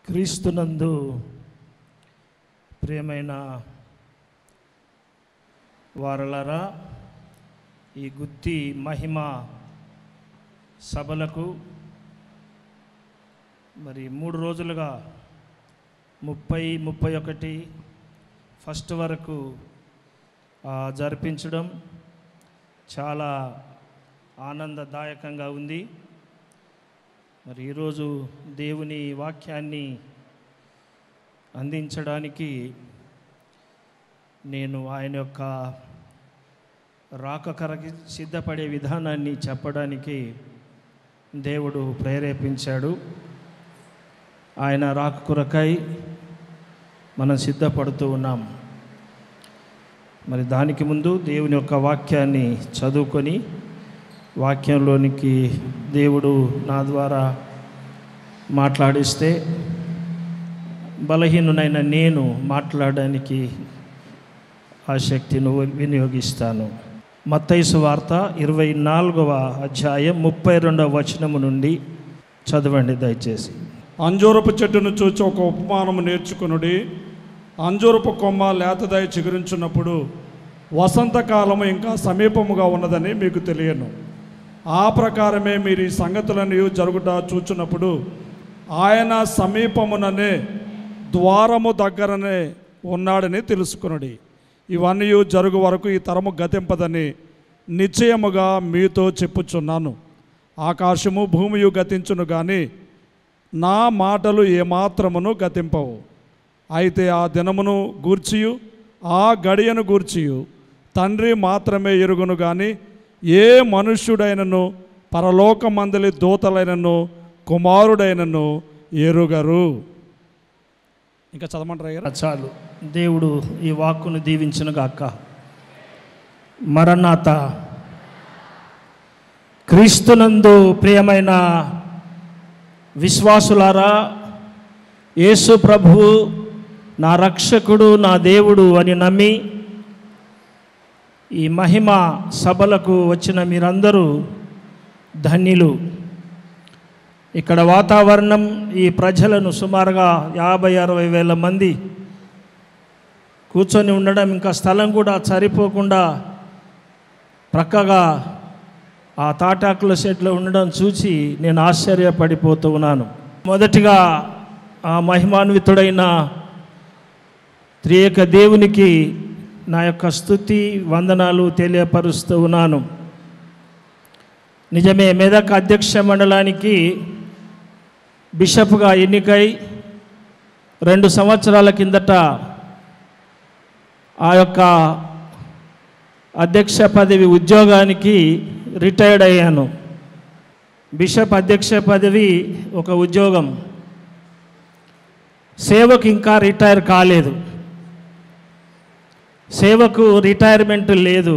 క్రీస్తునందు ప్రియమైన వారలారా, ఈ గుత్తి మహిమ సభలకు మరి 3 రోజులుగా 30-31 ఫస్ట్ వరకు జరిపించడం చాలా ఆనందదాయకంగా ఉంది. మరి ఈరోజు దేవుని వాక్యాన్ని అందించడానికి నేను ఆయన యొక్క రాకకరకి సిద్ధపడే విధానాన్ని చెప్పడానికి దేవుడు ప్రేరేపించాడు. ఆయన రాక కొరకై మనం సిద్ధపడుతూ ఉన్నాం. మరి దానికి ముందు దేవుని యొక్క వాక్యాన్ని చదువుకొని వాక్యంలోనికి దేవుడు నా ద్వారా మాట్లాడిస్తే బలహీనునైన నేను మాట్లాడడానికి ఆ శక్తిని వినియోగిస్తాను. మత్తయి సువార్త 24వ అధ్యాయం 32వ వచనము నుండి చదవండి దయచేసి. అంజూరపు చెట్టును చూచి ఒక ఉపమానము నేర్చుకునుడి. అంజూరపు కొమ్మ లేతదై చిగురించున్నప్పుడు వసంతకాలము ఇంకా సమీపముగా ఉన్నదని మీకు తెలియను. ఆ ప్రకారమే మీరు ఈ సంగతులను జరుగుట చూచున్నప్పుడు ఆయన సమీపముననే ద్వారము దగ్గరనే ఉన్నాడని తెలుసుకునుడి. ఇవన్నీ జరుగు వరకు ఈ తరము గతింపదని నిశ్చయముగా మీతో చెప్పుచున్నాను. ఆకాశము భూమియు గతించును కానీ నా మాటలు ఏమాత్రమును గతింపవు. అయితే ఆ దినమును గూర్చియు ఆ గడియను గూర్చియు తండ్రి మాత్రమే ఎరుగును కానీ ఏ మనుష్యుడైనను పరలోకమందలి దూతలైనను కుమారుడైనను ఎరుగరు. ఇంకా చదవమంటారా? చాలు. దేవుడు ఈ వాక్కును దీవించును గాక. మరణాత. క్రీస్తునందు ప్రియమైన విశ్వాసులారా, యేసు ప్రభువు నా రక్షకుడు, నా దేవుడు అని నమ్మి ఈ మహిమ సభలకు వచ్చిన మీరందరూ ధన్యులు. ఇక్కడ వాతావరణం ఈ ప్రజలను సుమారుగా 50-60 వేల మంది కూర్చొని ఉండడం, ఇంకా స్థలం కూడా సరిపోకుండా ప్రక్కగా ఆ తాటాకుల షెడ్లో ఉండడం చూసి నేను ఆశ్చర్యపడిపోతూ ఉన్నాను. మొదటిగా ఆ మహిమాన్వితుడైన త్రియేక దేవునికి నా యొక్క స్తుతి వందనాలు తెలియపరుస్తూ ఉన్నాను. నిజమే, మెదక్ అధ్యక్ష మండలానికి బిషప్గా ఎన్నికై 2 సంవత్సరాల కిందట ఆ యొక్క అధ్యక్ష పదవి ఉద్యోగానికి రిటైర్డ్ అయ్యాను. బిషప్ అధ్యక్ష పదవి ఒక ఉద్యోగం, సేవకు ఇంకా రిటైర్ కాలేదు. సేవకు రిటైర్మెంట్ లేదు.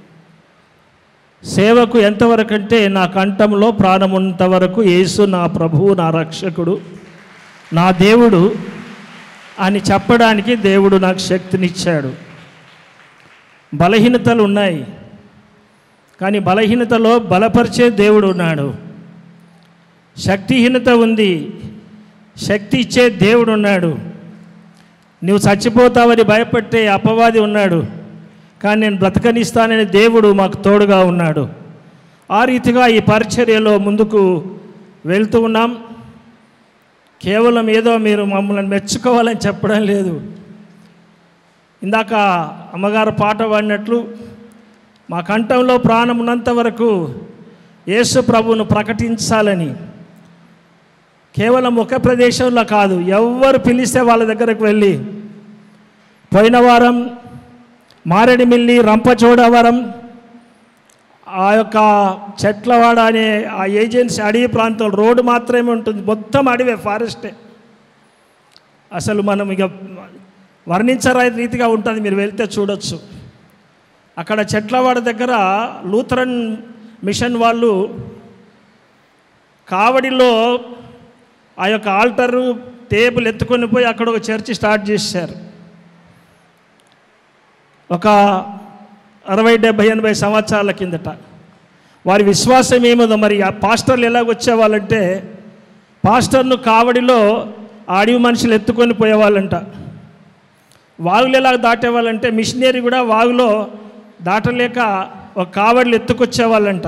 సేవకు ఎంతవరకు అంటే నా కంఠంలో ప్రాణం ఉన్నంతవరకు యేసు నా ప్రభువు, నా రక్షకుడు, నా దేవుడు అని చెప్పడానికి దేవుడు నాకు శక్తినిచ్చాడు. బలహీనతలు ఉన్నాయి, కానీ బలహీనతలో బలపరిచే దేవుడు ఉన్నాడు. శక్తిహీనత ఉంది, శక్తి ఇచ్చే దేవుడు ఉన్నాడు. నువ్వు చచ్చిపోతావని భయపెట్టే అపవాది ఉన్నాడు, కానీ నేను బ్రతకనిస్తానని దేవుడు మాకు తోడుగా ఉన్నాడు. ఆ రీతిగా ఈ పరిచర్యలో ముందుకు వెళ్తూ ఉన్నాం. కేవలం ఏదో మీరు మమ్మల్ని మెచ్చుకోవాలని చెప్పడం లేదు. ఇందాక అమ్మగారు పాట పాడినట్లు మా కంఠంలో ప్రాణం ఉన్నంత వరకు యేసు ప్రభువును ప్రకటించాలని, కేవలం ఒక ప్రదేశంలో కాదు, ఎవరు పిలిస్తే వాళ్ళ దగ్గరకు వెళ్ళి, పోయిన వారం మారేడుమిల్లి, రంపచోడవరం, ఆ యొక్క చెట్లవాడ అనే ఆ ఏజెన్సీ అడవి ప్రాంతం రోడ్డు మాత్రమే ఉంటుంది, మొత్తం అడవే, ఫారెస్టే. అసలు మనం ఇక వర్ణించరా రీతిగా ఉంటుంది, మీరు వెళ్తే చూడొచ్చు. అక్కడ చెట్లవాడ దగ్గర లూథరన్ మిషన్ వాళ్ళు కావడిలో ఆ యొక్క ఆల్టరు టేబుల్ ఎత్తుకొని పోయి అక్కడ ఒక చర్చి స్టార్ట్ చేశారు. ఒక 60-70-80 సంవత్సరాల కిందట. వారి విశ్వాసం ఏమో మరి. ఆ పాస్టర్లు ఎలాగొచ్చేవాళ్ళంటే, పాస్టర్ను కావడిలో అడవి మనుషులు ఎత్తుకొని పోయేవాళ్ళంట. వాగులు ఎలా దాటేవాళ్ళంటే మిషనరీ కూడా వాగులో దాటలేక ఒక కావడిలు ఎత్తుకొచ్చేవాళ్ళంట.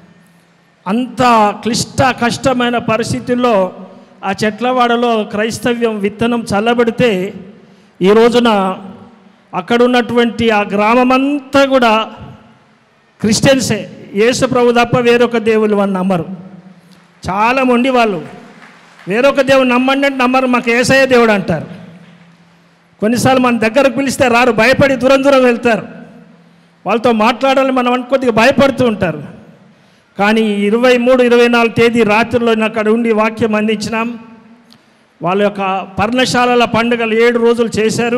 అంత కష్టమైన పరిస్థితుల్లో ఆ చెట్లవాడలో క్రైస్తవ్యం విత్తనం చల్లబడితే ఈ రోజున అక్కడ ఉన్నటువంటి ఆ గ్రామమంతా కూడా క్రిస్టియన్సే. యేసు ప్రభు తప్ప వేరొక దేవుళ్ళు అని నమ్మరు. చాలా మొండి వాళ్ళు. వేరొక దేవుడు నమ్మండి అంటే నమ్మరు. మాకు యేసయ్య దేవుడు అంటారు. కొన్నిసార్లు మన దగ్గరకు పిలిస్తే రారు, భయపడి దూరం వెళ్తారు. వాళ్ళతో మాట్లాడాలని మనం కొద్దిగా భయపడుతూ ఉంటారు. కానీ 23, 24 తేదీ రాత్రిలో అక్కడ ఉండి వాక్యం అందించినాం. వాళ్ళ యొక్క పర్ణశాలల పండుగలు 7 రోజులు చేశారు.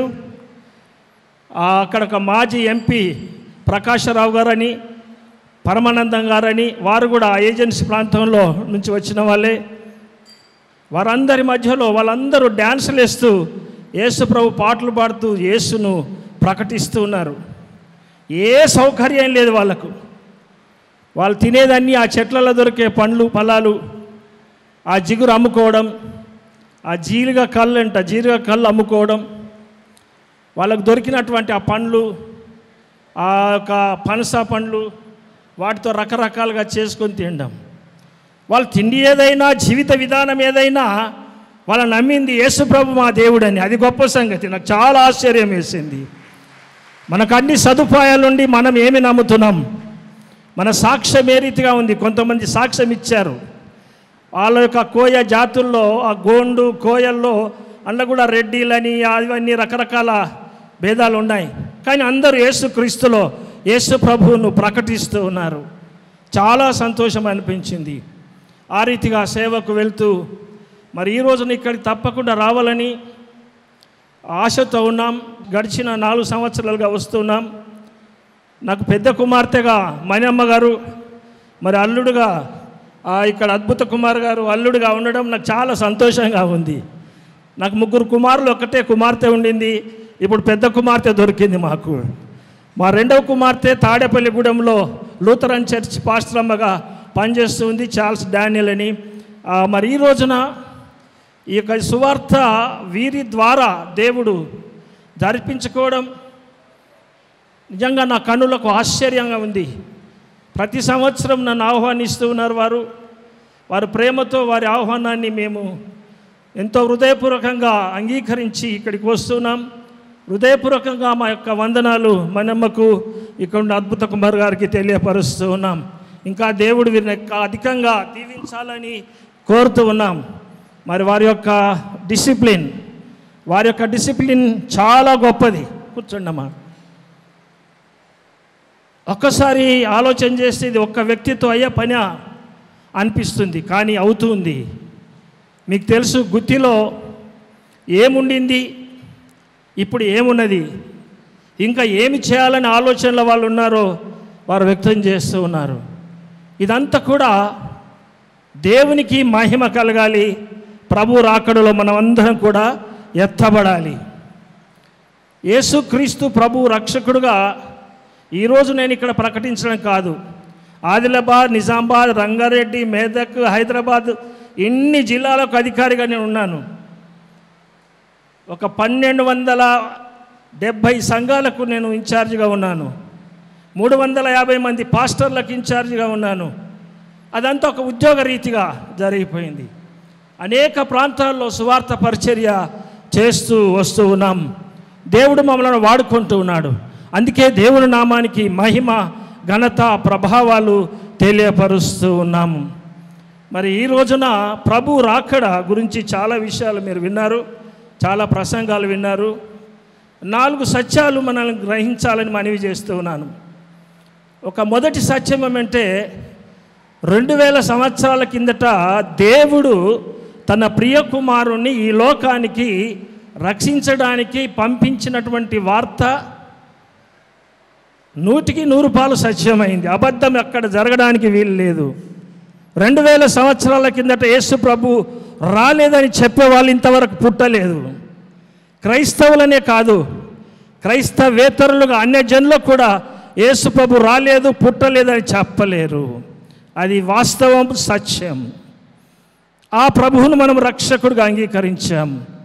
అక్కడ ఒక మాజీ ఎంపీ ప్రకాశరావు గారని, పరమానందం గారని, వారు కూడా ఏజెన్సీ ప్రాంతంలో నుంచి వచ్చిన వాళ్ళే. వారందరి మధ్యలో వాళ్ళందరూ డ్యాన్సులు వేస్తూ యేసు ప్రభు పాటలు పాడుతూ యేసును ప్రకటిస్తూ ఉన్నారు. ఏ సౌకర్యం లేదు వాళ్ళకు. వాళ్ళు తినేదన్నీ ఆ చెట్లలో దొరికే పండ్లు ఫలాలు, ఆ జిగురు అమ్ముకోవడం, ఆ జీలుగా కళ్ళు అమ్ముకోవడం, వాళ్ళకు దొరికినటువంటి ఆ పండ్లు, ఆ యొక్క పనస పండ్లు, వాటితో రకరకాలుగా చేసుకొని తినడం. వాళ్ళు తిండి ఏదైనా, జీవిత విధానం ఏదైనా, వాళ్ళు నమ్మింది యేసు ప్రభు మా దేవుడని. అది గొప్ప సంగతి. నాకు చాలా ఆశ్చర్యం వేసింది. మనకు అన్ని సదుపాయాలుండి మనం ఏమి నమ్ముతున్నాం? మన సాక్ష్యం ఏ రీతిగా ఉంది? కొంతమంది సాక్ష్యం ఇచ్చారు. వాళ్ళ యొక్క కోయ జాతుల్లో, ఆ గోండు కోయల్లో అందులో కూడా రెడ్డిలని అవన్నీ రకరకాల భేదాలు ఉన్నాయి. కానీ అందరూ యేసుక్రీస్తులో యేసు ప్రభువును ప్రకటిస్తూ ఉన్నారు. చాలా సంతోషం అనిపించింది. ఆ రీతిగా సేవకు వెళ్తూ మరి ఈ రోజున ఇక్కడికి తప్పకుండా రావాలని ఆశతో ఉన్నాం. గడిచిన 4 సంవత్సరాలుగా వస్తున్నాం. నాకు పెద్ద కుమార్తెగా మణియమ్మ గారు, మరి అల్లుడుగా ఇక్కడ అద్భుత కుమార్ గారు అల్లుడుగా ఉండడం నాకు చాలా సంతోషంగా ఉంది. నాకు 3 కుమారులు, ఒకటే కుమార్తె ఉండింది. ఇప్పుడు పెద్ద కుమార్తె దొరికింది మాకు. మా 2వ కుమార్తె తాడేపల్లిగూడెంలో లూథరన్ చర్చ్ పాస్టర్ అమ్మగా పనిచేస్తుంది, చార్ల్స్ డానియల్ అని. మరి ఈ రోజున ఈ యొక్క సువార్త వీరి ద్వారా దేవుడు జరిపించుకోవడం నిజంగా నా కన్నులకు ఆశ్చర్యంగా ఉంది. ప్రతి సంవత్సరం నన్ను ఆహ్వానిస్తూ ఉన్నారు వారు ప్రేమతో వారి ఆహ్వానాన్ని మేము ఎంతో హృదయపూర్వకంగా అంగీకరించి ఇక్కడికి వస్తున్నాం. హృదయపూర్వకంగా మా యొక్క వందనాలు మనమ్మకు, ఇక్కడ ఉన్న అద్భుత కుమార్ గారికి తెలియపరుస్తూ ఉన్నాం. ఇంకా దేవుడు వీరిని అధికంగా దీవించాలని కోరుతూ ఉన్నాం. మరి వారి యొక్క డిసిప్లిన్ చాలా గొప్పది. కూర్చోండమ్మా. ఒక్కసారి ఆలోచన చేస్తే ఇది ఒక్క వ్యక్తితో అయ్యే పని అనిపిస్తుంది, కానీ అవుతుంది. మీకు తెలుసు గుత్తిలో ఏముండింది, ఇప్పుడు ఏమున్నది, ఇంకా ఏమి చేయాలని ఆలోచనలో వాళ్ళు ఉన్నారో వారు వ్యక్తం చేస్తూ ఉన్నారు. ఇదంతా కూడా దేవునికి మహిమ కలగాలి. ప్రభు రాకడలో మనమందరం కూడా ఎత్తబడాలి. యేసుక్రీస్తు ప్రభు రక్షకుడుగా ఈరోజు నేను ఇక్కడ ప్రకటించడం కాదు. ఆదిలాబాద్, నిజామాబాద్, రంగారెడ్డి, మెదక్, హైదరాబాద్ ఇన్ని జిల్లాలకు అధికారిగా నేను ఉన్నాను. ఒక 1270 సంఘాలకు నేను ఇన్ఛార్జిగా ఉన్నాను. 350 మంది పాస్టర్లకు ఇన్ఛార్జిగా ఉన్నాను. అదంతా ఒక ఉద్యోగ రీతిగా జరిగిపోయింది. అనేక ప్రాంతాల్లో సువార్త పరిచర్య చేస్తూ వస్తూ ఉన్నాం. దేవుడు మమ్మల్ని వాడుకుంటూ ఉన్నాడు. అందుకే దేవుని నామానికి మహిమ, ఘనత, ప్రభావాలు తెలియపరుస్తూ ఉన్నాము. మరి ఈ రోజున ప్రభు రాకడ గురించి చాలా విషయాలు మీరు విన్నారు, చాలా ప్రసంగాలు విన్నారు. 4 సత్యాలు మనల్ని గ్రహించాలని మనవి చేస్తూ ఉన్నాను. ఒక మొదటి సత్యం ఏమంటే 2000 సంవత్సరాల కిందట దేవుడు తన ప్రియ కుమారుణ్ణి ఈ లోకానికి రక్షించడానికి పంపించినటువంటి వార్త 100కి 100 సత్యమైంది. అబద్ధం అక్కడ జరగడానికి వీలు లేదు. 2000 సంవత్సరాల కిందట యేసు ప్రభు రాలేదని చెప్పేవాళ్ళు ఇంతవరకు పుట్టలేదు. క్రైస్తవులనే కాదు, క్రైస్తవేతరులుగా అన్యజనులు కూడా యేసు ప్రభు రాలేదు, పుట్టలేదని చెప్పలేరు. అది వాస్తవం, సత్యం. ఆ ప్రభువును మనం రక్షకుడిగా అంగీకరించాం.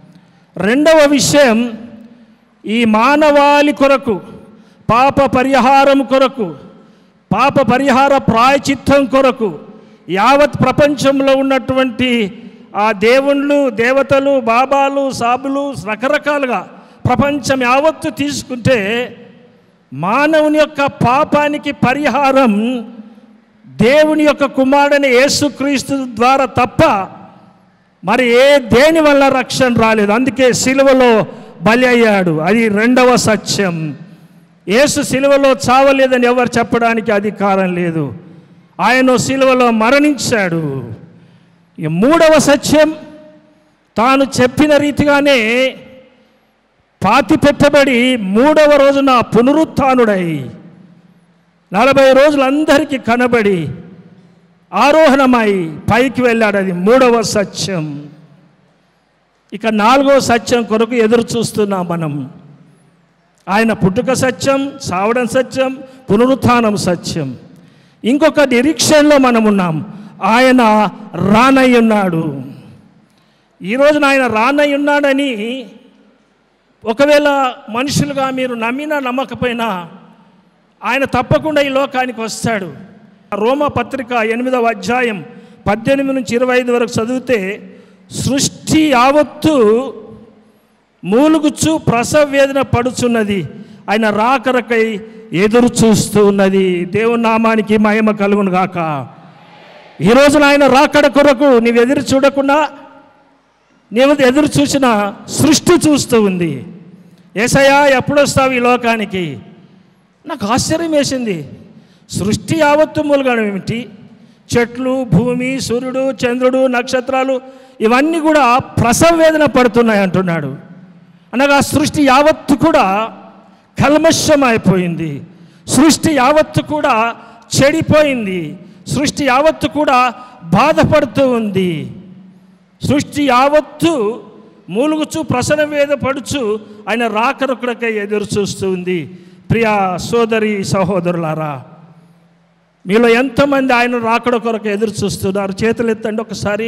రెండవ విషయం, ఈ మానవాళి కొరకు, పాప పరిహారం కొరకు, పాప పరిహార ప్రాయచిత్తం కొరకు యావత్ ప్రపంచంలో ఉన్నటువంటి ఆ దేవుళ్ళు, దేవతలు, బాబాలు, సాబులు రకరకాలుగా ప్రపంచం యావత్తు తీసుకుంటే మానవుని యొక్క పాపానికి పరిహారం దేవుని యొక్క కుమారుడైన యేసుక్రీస్తు ద్వారా తప్ప మరి దేని వల్ల రక్షణ రాలేదు. అందుకే సిలువలో బలి అయ్యాడు. అది రెండవ సత్యం. యేసు సిలువలో చావలేదని ఎవరు చెప్పడానికి అధికారం లేదు. ఆయన సిలువలో మరణించాడు. మూడవ సత్యం, తాను చెప్పిన రీతిగానే పాతి పెట్టబడి మూడవ రోజున పునరుత్థానుడై 40 రోజులు అందరికీ కనబడి ఆరోహణమై పైకి వెళ్ళాడు. అది మూడవ సత్యం. ఇక 4వ సత్యం కొరకు ఎదురు చూస్తున్నాం మనం. ఆయన పుట్టుక సత్యం, సావడం సత్యం, పునరుత్థానం సత్యం. ఇంకొక నిరీక్షణలో మనం ఉన్నాం. ఆయన రానయ్యున్నాడు. ఈరోజున ఆయన రానయ్యున్నాడని ఒకవేళ మనుషులుగా మీరు నమ్మినా నమ్మకపోయినా ఆయన తప్పకుండా ఈ లోకానికి వస్తాడు. రోమా పత్రిక 8వ అధ్యాయం 18 నుంచి 25 వరకు చదివితే సృష్టి యావత్తు మూలుగుచ్చు ప్రసవ వేదన పడుచున్నది, ఆయన రాకరకై ఎదురు చూస్తూ ఉన్నది. దేవుని నామానికి మహిమ కలుగును గాక. ఈరోజున ఆయన రాకడ కొరకు నీవు ఎదురు చూడకుండా నీవు ఎదురు చూసిన సృష్టి చూస్తూ ఉంది. యేసయ్యా ఎప్పుడు వస్తావు ఈ లోకానికి? నాకు ఆశ్చర్యం వేసింది. సృష్టి యావత్తు మూలుగడం ఏమిటి? చెట్లు, భూమి, సూర్యుడు, చంద్రుడు, నక్షత్రాలు ఇవన్నీ కూడా ప్రసవ వేదన పడుతున్నాయి అంటున్నాడు. అనగా సృష్టి యావత్తు కూడా కల్మషం అయిపోయింది. సృష్టి యావత్తు కూడా చెడిపోయింది. సృష్టి యావత్తు కూడా బాధపడుతూ ఉంది. సృష్టి యావత్తు మూలుగుచు ప్రసవ వేద పడుచు ఆయన రాకరకుడకై ఎదురు చూస్తూ ఉంది. ప్రియా సోదరి సహోదరులారా, మీలో ఎంతమంది ఆయన రాకడ కొరకు ఎదురు చూస్తున్నారు? చేతులు ఎత్తండి ఒకసారి.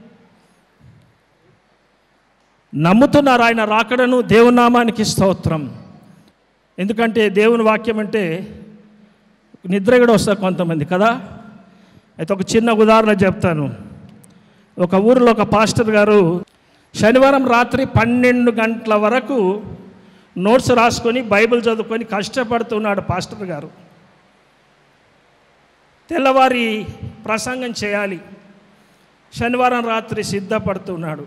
నమ్ముతున్నారు ఆయన రాకడను? దేవుని నామానికి స్తోత్రం. ఎందుకంటే దేవుని వాక్యం అంటే నిద్ర కూడా వస్తారు కొంతమంది కదా. అయితే ఒక చిన్న ఉదాహరణ చెప్తాను. ఒక ఊరిలో ఒక పాస్టర్ గారు శనివారం రాత్రి 12 గంటల వరకు నోట్స్ రాసుకొని బైబిల్ చదువుకొని కష్టపడుతున్నాడు పాస్టర్ గారు. తెల్లవారి ప్రసంగం చేయాలి. శనివారం రాత్రి సిద్ధపడుతున్నాడు.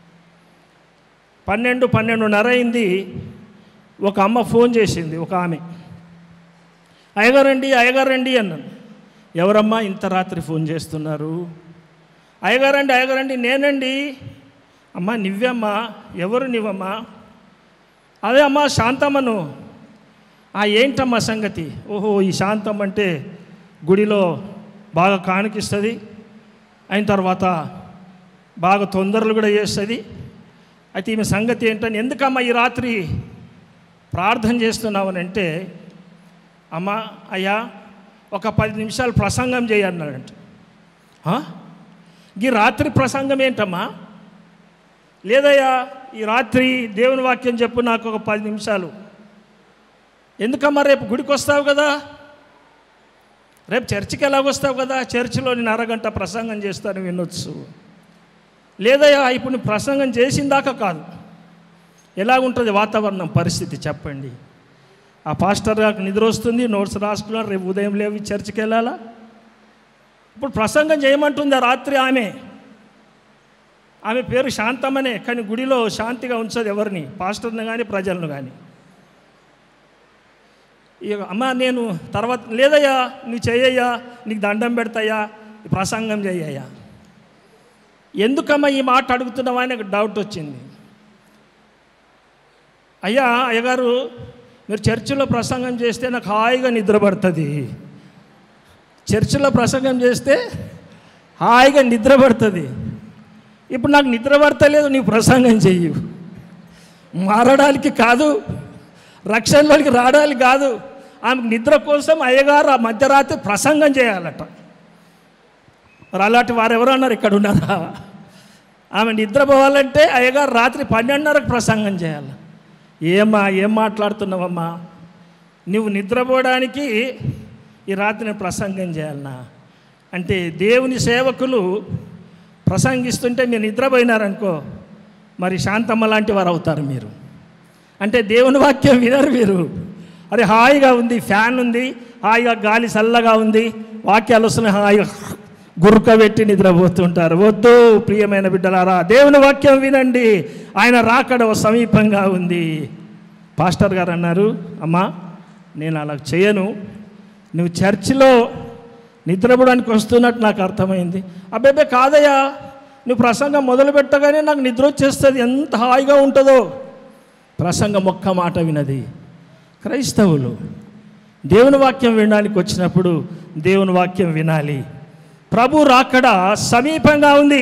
12:30 అయింది. ఒక అమ్మ ఫోన్ చేసింది. ఒక ఆమె, అయ్యగారండి అయ్యగారండి అన్నాను. ఎవరమ్మా ఇంత రాత్రి ఫోన్ చేస్తున్నారు? అయ్యగారండి నేనండి. అమ్మా నువ్వమ్మా? ఎవరు నువ్వమ్మా? అదే అమ్మా శాంతమ్మను. ఏంటమ్మా సంగతి? ఓహో, ఈ శాంతం అంటే గుడిలో బాగా కానుకిస్తుంది, అయిన తర్వాత బాగా తొందరలు కూడా చేస్తుంది. అయితే ఈమె సంగతి ఏంటని, ఎందుకమ్మా ఈ రాత్రి ప్రార్థన చేస్తున్నావనంటే, అమ్మా అయ్యా ఒక 10 నిమిషాలు ప్రసంగం చేయన్నాడంట. ఈ రాత్రి ప్రసంగం ఏంటమ్మా? లేదయ్యా ఈ రాత్రి దేవుని వాక్యం చెప్పు నాకు ఒక 10 నిమిషాలు. ఎందుకమ్మా? రేపు గుడికి వస్తావు కదా, రేపు చర్చికి ఎలాగొస్తావు కదా, చర్చిలో నేను అరగంట ప్రసంగం చేస్తాను, వినొచ్చు. లేదయ్యా ఇప్పుడు నువ్వు ప్రసంగం చేసిందాకా కాదు, ఎలాగుంటుంది వాతావరణం పరిస్థితి చెప్పండి. ఆ పాస్టర్ గారికి నిద్ర వస్తుంది, నోట్స్ రాసుకున్నారు, రేపు ఉదయం లేవి చర్చికి వెళ్ళాలా. ఇప్పుడు ప్రసంగం చేయమంటుంది ఆ రాత్రి ఆమె పేరు శాంతమ్మనే, కానీ గుడిలో శాంతిగా ఉంచదు ఎవరిని, పాస్టర్ని కానీ ప్రజలను కానీ. ఇక అమ్మ నేను తర్వాత, లేదయ్యా నువ్వు చెయ్యయ్యా, నీకు దండం పెడతాయా, ప్రసంగం చెయ్యయ్యా. ఎందుకమ్మా ఈ మాట అడుగుతున్నావా అని నాకు డౌట్ వచ్చింది. అయ్యగారు మీరు చర్చిలో ప్రసంగం చేస్తే నాకు హాయిగా నిద్ర పడుతుంది. చర్చిలో ప్రసంగం చేస్తే హాయిగా నిద్ర పడుతుంది. ఇప్పుడు నాకు నిద్ర పడతలేదు, నీవు ప్రసంగం చెయ్యి. మారడానికి కాదు, రక్షణలోకి రావడానికి కాదు, ఆమెకు నిద్ర కోసం అయ్యగారు ఆ మధ్యరాత్రి ప్రసంగం చేయాలట. మరి అలాంటి వారు ఎవరు అన్నారు? ఇక్కడ ఉన్నారా? ఆమె నిద్రపోవాలంటే అయ్యగారు రాత్రి 12:30కు ప్రసంగం చేయాలి. ఏం మాట్లాడుతున్నావమ్మా, నువ్వు నిద్రపోవడానికి ఈ రాత్రి నేను ప్రసంగం చేయాలన్నా అంటే దేవుని సేవకులు ప్రసంగిస్తుంటే మీరు నిద్రపోయినారనుకో, మరి శాంతమ్మ లాంటి వారు అవుతారు మీరు. అంటే దేవుని వాక్యం వినరు మీరు. అరే హాయిగా ఉంది, ఫ్యాన్ ఉంది, హాయిగా గాలి చల్లగా ఉంది, వాక్యాలు వస్తున్నాయి, హాయిగా గుర్కబెట్టి నిద్రపోతుంటారు. వద్దు ప్రియమైన బిడ్డలారా, దేవుని వాక్యం వినండి. ఆయన రాకడ సమీపంగా ఉంది. పాస్టర్ గారు అన్నారు, అమ్మా నేను అలా చేయను, నువ్వు చర్చిలో నిద్రపోవడానికి వస్తున్నట్టు నాకు అర్థమైంది. అబ్బాయి కాదయ్యా, నువ్వు ప్రసంగం మొదలు పెట్టగానే నాకు నిద్ర వచ్చేస్తుంది, ఎంత హాయిగా ఉంటుందో. ప్రసంగం ఒక్క మాట వినది. క్రైస్తవులు దేవుని వాక్యం వినడానికి వచ్చినప్పుడు దేవుని వాక్యం వినాలి. ప్రభు రాకడ సమీపంగా ఉంది.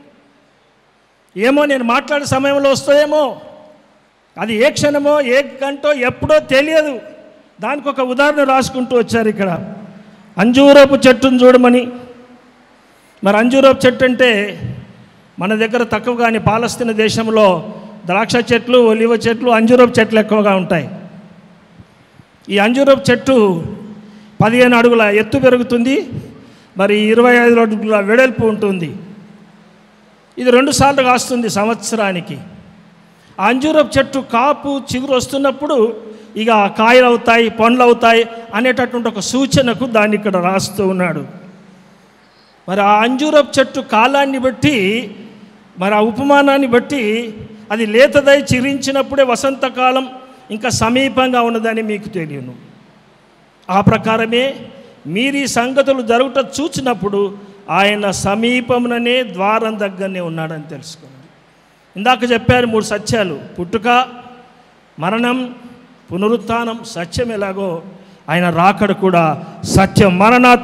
ఏమో నేను మాట్లాడే సమయంలో వస్తుందేమో, అది ఏ క్షణమో ఏ గంటో ఎప్పుడో తెలియదు. దానికి ఒక ఉదాహరణ రాసుకుంటూ వచ్చారు ఇక్కడ. అంజూరపు చెట్టును చూడమని. మరి అంజూరపు చెట్టు అంటే మన దగ్గర తక్కువ, కానీ పాలస్తీనా దేశంలో ద్రాక్ష చెట్లు, ఒలివ చెట్లు, అంజూరపు చెట్లు ఎక్కువగా ఉంటాయి. ఈ అంజూరపు చెట్టు 15 అడుగుల ఎత్తు పెరుగుతుంది, మరి 25 అడుగుల వెడల్పు ఉంటుంది. ఇది 2 సార్లు కాస్తుంది సంవత్సరానికి. ఆ అంజూరపు చెట్టు కాపు చిగురు వస్తున్నప్పుడు ఇక కాయలు అవుతాయి, పండ్లు అవుతాయి అనేటటువంటి ఒక సూచనకు దాన్ని ఇక్కడ రాస్తూ ఉన్నాడు. మరి ఆ అంజూరపు చెట్టు కాలాన్ని బట్టి, మరి ఆ ఉపమానాన్ని బట్టి అది లేతదై చిరించినప్పుడే వసంతకాలం ఇంకా సమీపంగా ఉన్నదని మీకు తెలియను. ఆ ప్రకారమే మీరు ఈ సంగతులు జరుగుట చూచినప్పుడు ఆయన సమీపముననే ద్వారం దగ్గరనే ఉన్నాడని తెలుసుకోండి. ఇందాక చెప్పారు 3 సత్యాలు: పుట్టుక, మరణం, పునరుత్థానం. సత్యం ఎలాగో ఆయన రాకడ కూడా సత్యం. మరణాత.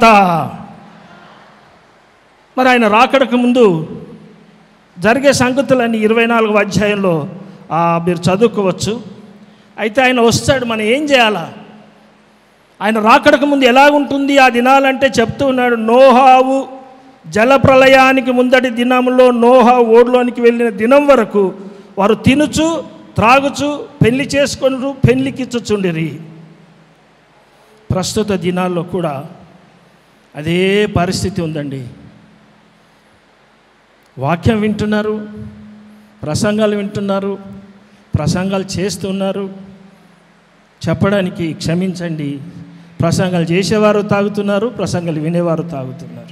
మరి ఆయన రాకడకు ముందు జరిగే సంగతులన్నీ 24వ అధ్యాయంలో మీరు చదువుకోవచ్చు. అయితే ఆయన వస్తాడు, మనం ఏం చేయాలా? ఆయన రాకడకు ముందు ఎలాగుంటుంది ఆ దినాలంటే చెప్తూ ఉన్నాడు. నోహావు జలప్రలయానికి ముందటి దినంలో నోహా ఓడ్లోనికి వెళ్ళిన దినం వరకు వారు తినుచు త్రాగుచు పెళ్లి చేసుకొనుచు పెళ్లికిచ్చుచుండిరి. ప్రస్తుత దినాల్లో కూడా అదే పరిస్థితి ఉందండి. వాక్యం వింటున్నారు, ప్రసంగాలు వింటున్నారు, ప్రసంగాలు చేస్తున్నారు. చెప్పడానికి క్షమించండి, ప్రసంగాలు చేసేవారు తాగుతున్నారు, ప్రసంగాలు వినేవారు తాగుతున్నారు.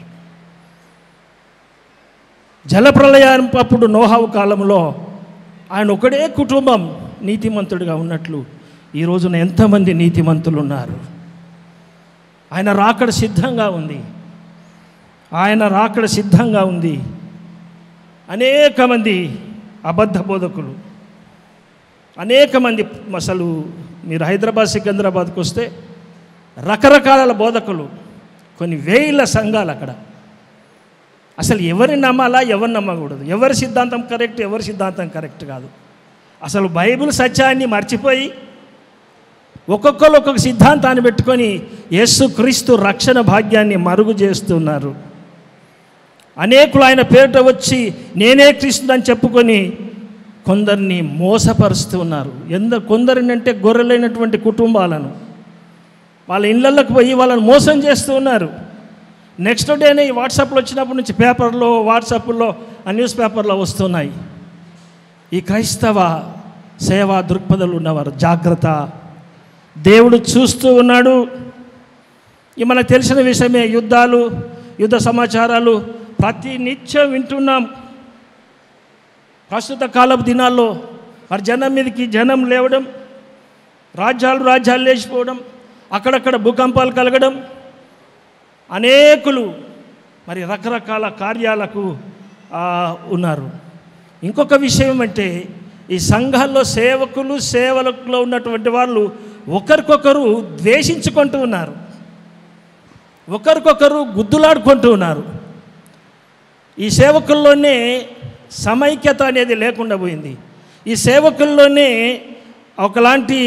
జలప్రలయం అప్పుడు నోహావు కాలంలో ఆయన ఒకడే కుటుంబం నీతిమంతుడిగా ఉన్నట్లు ఈ రోజున ఎంతమంది నీతిమంతులు ఉన్నారు. ఆయన రాకడ సిద్ధంగా ఉంది. ఆయన రాకడ సిద్ధంగా ఉంది. అనేక మంది అబద్ధ బోధకులు, అనేక మంది, అసలు మీరు హైదరాబాద్ సికింద్రాబాద్కి వస్తే రకరకాల బోధకులు, కొన్ని వేల సంఘాలు అక్కడ. అసలు ఎవరిని నమ్మాలా, ఎవరిని నమ్మకూడదు, ఎవరి సిద్ధాంతం కరెక్ట్, ఎవరి సిద్ధాంతం కరెక్ట్ కాదు. అసలు బైబిల్ సత్యాన్ని మర్చిపోయి ఒక్కొక్కరు ఒక్కొక్క సిద్ధాంతాన్ని పెట్టుకొని యేసుక్రీస్తు రక్షణ భాగ్యాన్ని మరుగు చేస్తున్నారు. అనేకులు ఆయన పేరిట వచ్చి నేనే క్రీస్తుని చెప్పుకొని కొందరిని మోసపరుస్తూ ఉన్నారు. కొందరిని అంటే గొర్రెలైనటువంటి కుటుంబాలను వాళ్ళ ఇళ్ళకి పోయి వాళ్ళని మోసం చేస్తూ ఉన్నారు. నెక్స్ట్ డేనే ఈ వాట్సాప్లో వచ్చినప్పటి నుంచి పేపర్లో, వాట్సాప్లో, ఆ న్యూస్ పేపర్లో వస్తున్నాయి. ఈ క్రైస్తవ సేవా దృక్పథాలు ఉన్నవారు జాగ్రత్త, దేవుడు చూస్తూ ఉన్నాడు. ఈ మనకు తెలిసిన విషయమే. యుద్ధాలు, యుద్ధ సమాచారాలు ప్రతి నిత్యం వింటున్నాం. ప్రస్తుత కాలపు దినాల్లో మరి జనం మీదకి జనం లేవడం, రాజ్యాలు లేచిపోవడం, అక్కడక్కడ భూకంపాలు కలగడం, అనేకులు మరి రకరకాల కార్యాలకు ఉన్నారు. ఇంకొక విషయం అంటే ఈ సంఘాల్లో సేవకులు, సేవకులో ఉన్నటువంటి వాళ్ళు ఒకరికొకరు ద్వేషించుకుంటూ ఉన్నారు, ఒకరికొకరు గుద్దులాడుకుంటూ ఉన్నారు. ఈ సేవకుల్లోనే సమైక్యత అనేది లేకుండా పోయింది. ఈ సేవకుల్లోనే ఒకలాంటి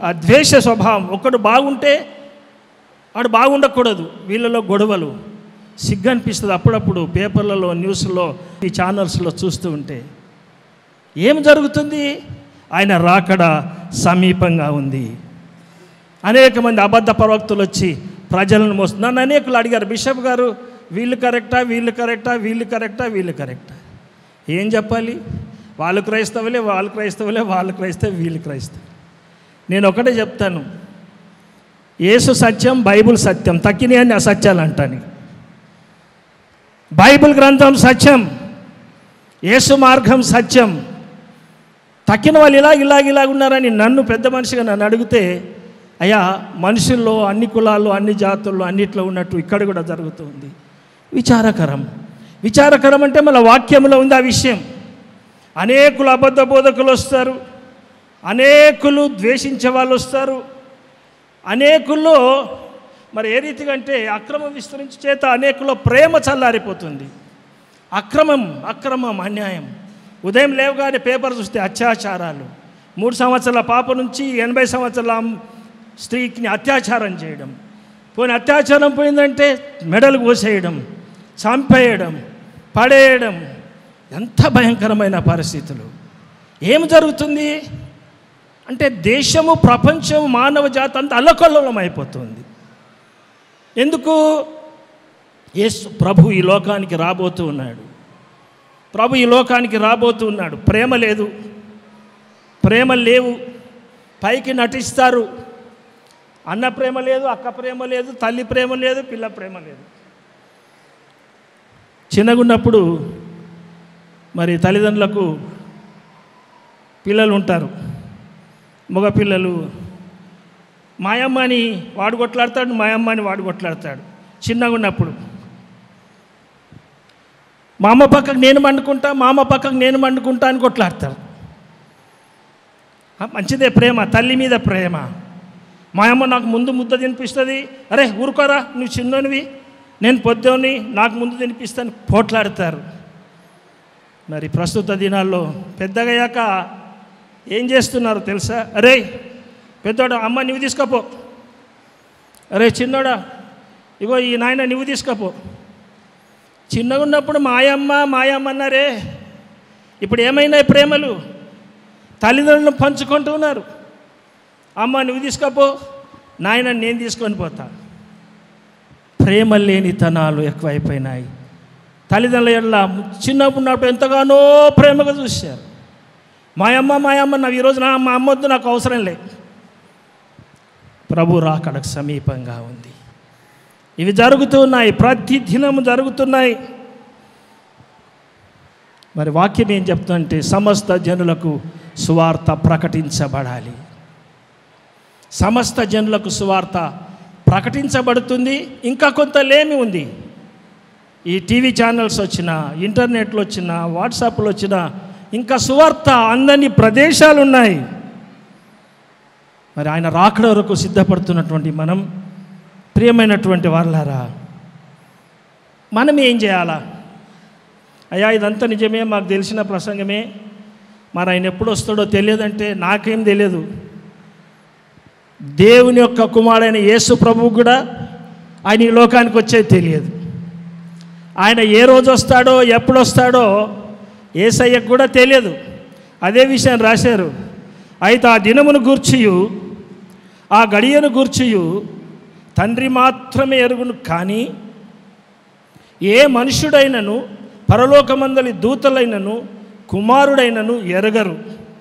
ద్వేష స్వభావం. ఒకడు బాగుంటే వాడు బాగుండకూడదు, వీళ్ళలో గొడవలు. సిగ్గు అనిపిస్తుంది అప్పుడప్పుడు పేపర్లలో, న్యూస్లో, ఈ ఛానల్స్లో చూస్తూ ఉంటే. ఏం జరుగుతుంది? ఆయన రాకడ సమీపంగా ఉంది. అనేక మంది అబద్ధ ప్రవక్తలు వచ్చి ప్రజలను మోస్తున్నారు. నన్ను అనేకులు అడిగారు, బిషప్ గారు వీళ్ళు కరెక్టా, వీళ్ళు కరెక్టా, వీళ్ళు కరెక్టా, వీళ్ళు కరెక్టా? ఏం చెప్పాలి? వాళ్ళు క్రైస్తవులే, వాళ్ళు క్రైస్తవులే, వాళ్ళు క్రైస్తవు, వీళ్ళు క్రైస్తవు. నేను ఒకటే చెప్తాను, యేసు సత్యం, బైబిల్ సత్యం, తక్కినవన్నీ అసత్యాలు అంటాను. బైబిల్ గ్రంథం సత్యం, యేసు మార్గం సత్యం. తక్కిన వాళ్ళు ఇలాగ ఉన్నారని నన్ను పెద్ద మనిషిగా నన్ను అడిగితే, అయ్యా మనుషుల్లో అన్ని కులాల్లో, అన్ని జాతుల్లో, అన్నిట్లో ఉన్నట్టు ఇక్కడ కూడా జరుగుతుంది. విచారకరం అంటే మన వాక్యంలో ఉంది ఆ విషయం. అనేకులు అబద్ధ బోధకులు వస్తారు, అనేకులు ద్వేషించే వాళ్ళు వస్తారు, అనేకుల్లో మరి ఏ రీతిగా అంటే అక్రమం విస్తరించే చేత అనేకుల్లో ప్రేమ చల్లారిపోతుంది. అక్రమం, అన్యాయం. ఉదయం లేవగానే పేపర్ చూస్తే అత్యాచారాలు, 3 సంవత్సరాల పాప నుంచి 80 సంవత్సరాల స్త్రీకి అత్యాచారం చేయడం, పోయిన అత్యాచారం పోయిందంటే మెడలు కోసేయడం, చంపేయడం, పడేయడం. ఎంత భయంకరమైన పరిస్థితులు. ఏం జరుగుతుంది అంటే దేశము, ప్రపంచం, మానవ జాతి అంతా అల్లకల్లోలం అయిపోతుంది. ఎందుకు? యేసు ప్రభు ఈ లోకానికి రాబోతూ ఉన్నాడు. ప్రేమ లేదు, ప్రేమలు లేవు, పైకి నటిస్తారు. అన్న ప్రేమ లేదు, అక్క ప్రేమ లేదు, తల్లి ప్రేమ లేదు, పిల్ల ప్రేమ లేదు. చిన్నగున్నప్పుడు మరి తల్లిదండ్రులకు పిల్లలు ఉంటారు, మగ పిల్లలు. మాయమ్మని వాడు కొట్లాడతాడు, మాయమ్మని వాడు కొట్లాడతాడు. చిన్నగా ఉన్నప్పుడు మా అమ్మ పక్కకు నేను వండుకుంటా, మా అమ్మ పక్కకు నేను వండుకుంటా అని కొట్లాడతారు. మంచిదే ప్రేమ, తల్లి మీద ప్రేమ. మా అమ్మ నాకు ముందు ముద్ద తినిపిస్తుంది, అరే ఊరుకోరా నువ్వు చిన్ననివి, నేను పొద్దుని నాకు ముందు తినిపిస్తాను పోట్లాడతారు. మరి ప్రస్తుత దినాల్లో పెద్దగయ్యాక ఏం చేస్తున్నారు తెలుసా? అరే పెద్దోడా, అమ్మ నువ్వు తీసుకపో, అరే చిన్నోడా ఇగో ఈ నాయన నువ్వు తీసుకపో. చిన్నగా ఉన్నప్పుడు మాయమ్మ అన్నారే, ఇప్పుడు ఏమైనాయి ప్రేమలు? తల్లిదండ్రులను పంచుకుంటూ ఉన్నారు. అమ్మ నువ్వు తీసుకపో, నాయన నేను తీసుకొని పోతా. ప్రేమ లేనితనాలు ఎక్కువైపోయినాయి. తల్లిదండ్రుల ఎడల చిన్నప్పుడు ఎంతగానో ప్రేమగా చూశారు. మాయమ్మ నాకు ఈరోజు మా అమ్మ వద్దు, నాకు అవసరం లేదు. ప్రభు రాకడకు సమీపంగా ఉంది. ఇవి జరుగుతున్నాయి, ప్రతి దినము జరుగుతున్నాయి. మరి వాక్యం ఏం చెప్తుందంటే సమస్త జనులకు సువార్త ప్రకటించబడాలి. సమస్త జనులకు సువార్త ప్రకటించబడుతుంది. ఇంకా కొంత లేమి ఉంది. ఈ టీవీ ఛానల్స్ వచ్చినా, ఇంటర్నెట్లో వచ్చినా, వాట్సాప్లో వచ్చినా ఇంకా సువార్త అందని ప్రదేశాలు ఉన్నాయి. మరి ఆయన రాకడ వరకు సిద్ధపడుతున్నటువంటి మనం, ప్రియమైనటువంటి వాళ్ళారా, మనం ఏం చేయాలా? అయ్యా ఇదంతా నిజమే, మాకు తెలిసిన ప్రసంగమే, మరి ఆయన ఎప్పుడు వస్తాడో తెలియదంటే నాకేం తెలియదు. దేవుని యొక్క కుమారుడైన యేసు ప్రభువు కూడా ఆయన ఈ లోకానికి వచ్చేది తెలియదు. ఆయన ఏ రోజు వస్తాడో ఎప్పుడు వస్తాడో యేసయ్యకు కూడా తెలియదు. అదే విషయం రాశారు. అయితే ఆ దినమును గూర్చియు ఆ గడియను గూర్చియు తండ్రి మాత్రమే ఎరుగును, కానీ ఏ మనుష్యుడైనను పరలోకమందలి దూతలైనను కుమారుడైనను ఎరగరు.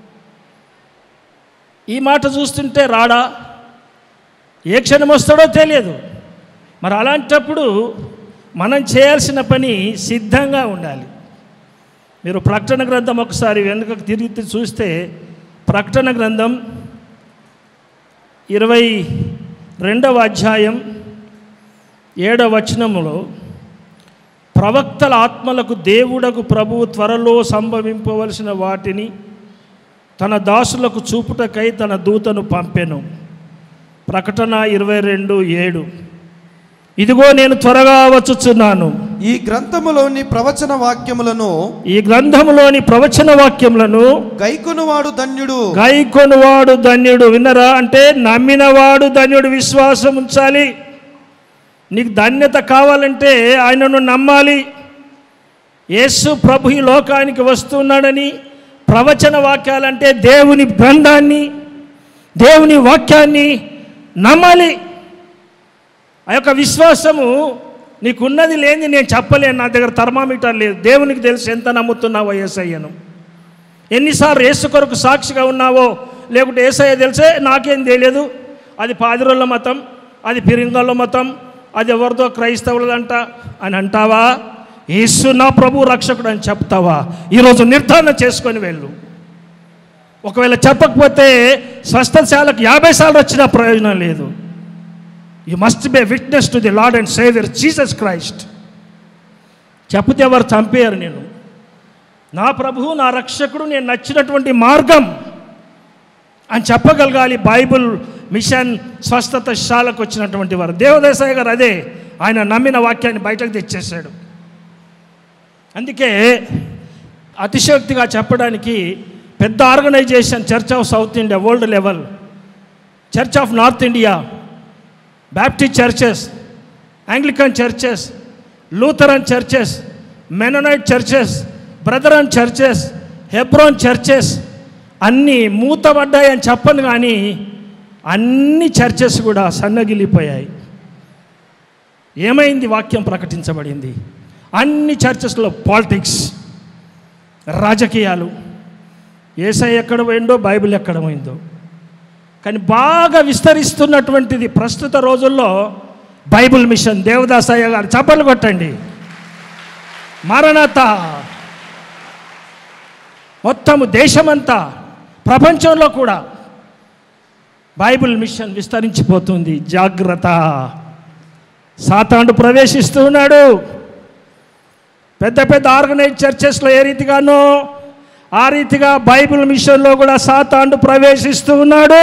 ఈ మాట చూస్తుంటే రాడా, ఏ క్షణం వస్తాడో తెలియదు. మరి అలాంటప్పుడు మనం చేయాల్సిన పని సిద్ధంగా ఉండాలి. మీరు ప్రకటన గ్రంథం ఒకసారి వెనుకకు తిరిగి చూస్తే, ప్రకటన గ్రంథం 22వ అధ్యాయం 7వ వచనములో, ప్రవక్తల ఆత్మలకు దేవుడకు ప్రభువు త్వరలో సంభవింపవలసిన వాటిని తన దాసులకు చూపుటకై తన దూతను పంపెను. ప్రకటన 22:7. ఇదిగో నేను త్వరగా వచ్చుచున్నాను. ఈ గ్రంథములోని ప్రవచన వాక్యములను గైకొనువాడు ధన్యుడు. విన్నరా? అంటే నమ్మినవాడు ధన్యుడు. విశ్వాసం ఉంచాలి. నీకు ధన్యత కావాలంటే ఆయనను నమ్మాలి. యేసు ప్రభు ఈ లోకానికి వస్తున్నాడని ప్రవచన వాక్యాలంటే దేవుని గ్రంథాన్ని, దేవుని వాక్యాన్ని నమ్మాలి. ఆ యొక్క విశ్వాసము నీకున్నది లేని నేను చెప్పలేను. నా దగ్గర థర్మామీటర్ లేదు. దేవునికి తెలుసు ఎంత నమ్ముతున్నావో యేసయ్యను. ఎన్నిసార్లు యేసు కొరకు సాక్షిగా ఉన్నావో, లేకుంటే యేసయ్య తెలిసే నాకేం తెలియదు, అది పాదిరోళ్ళ మతం, అది ఫిరింగళ్ళ మతం, అది ఎవరిదో క్రైస్తవులదంట అని అంటావా? యేసు నా ప్రభు రక్షకుడు అని చెప్తావా? ఈరోజు నిర్ధారణ చేసుకొని వెళ్ళు. ఒకవేళ చెప్పకపోతే స్వస్థశాలకు 50 సార్లు వచ్చినా ప్రయోజనం లేదు. You must be witness to the Lord and Saviour Jesus Christ. చెప్తే ఎవరు చంపేయరు. నేను నా ప్రభువు నా రక్షకుడు, నేను నచ్చినటువంటి మార్గం అని చెప్పగలగాలి. బైబుల్ మిషన్ స్వస్థతశాలకు వచ్చినటువంటి వారు దేవదేశాయ గారు అదే ఆయన నమ్మిన వాక్యాన్ని బయటకు తెచ్చేశాడు. అందుకే అతిశయోక్తిగా చెప్పడానికి పెద్ద organisation church of South India, world level, church of North India, Baptist churches, Anglican churches, Lutheran churches, Mennonite churches, Brethren churches, Hebron churches అన్నీ మూతబడ్డాయని చెప్పను, కానీ అన్ని చర్చెస్ కూడా సన్నగిలిపోయాయి. ఏమైంది? వాక్యం ప్రకటించబడింది. అన్ని చర్చెస్లో పాలిటిక్స్, రాజకీయాలు. యేసయ్య ఎక్కడ పోయిందో, బైబిల్ ఎక్కడ పోయిందో. కానీ బాగా విస్తరిస్తున్నటువంటిది ప్రస్తుత రోజుల్లో బైబిల్ మిషన్. దేవదాసయ్య గారు చప్పట్లు కొట్టండి. మరణత మొత్తము దేశమంతా, ప్రపంచంలో కూడా బైబిల్ మిషన్ విస్తరించిపోతుంది. జాగ్రత్త, సాతానుడు ప్రవేశిస్తూ ఉన్నాడు. పెద్ద పెద్ద ఆర్గనైజ్ చర్చెస్లో ఏ రీతిగానో ఆ రీతిగా బైబిల్ మిషన్లో కూడా సాతానుడు ప్రవేశిస్తూ ఉన్నాడు.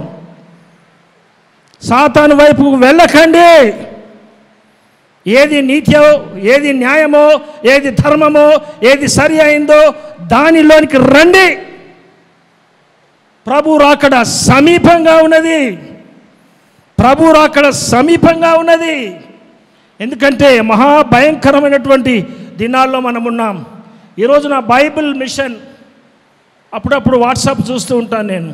సాతాను వైపుకు వెళ్ళకండి. ఏది నీత్యో, ఏది న్యాయమో, ఏది ధర్మమో, ఏది సరి అయిందో దానిలోనికి రండి. ప్రభు రాకడ సమీపంగా ఉన్నది. ప్రభు రాకడ సమీపంగా ఉన్నది. ఎందుకంటే మహాభయంకరమైనటువంటి దినాల్లో మనం ఉన్నాం. ఈరోజు నా బైబిల్ మిషన్ అప్పుడప్పుడు వాట్సాప్ చూస్తూ ఉంటాను నేను.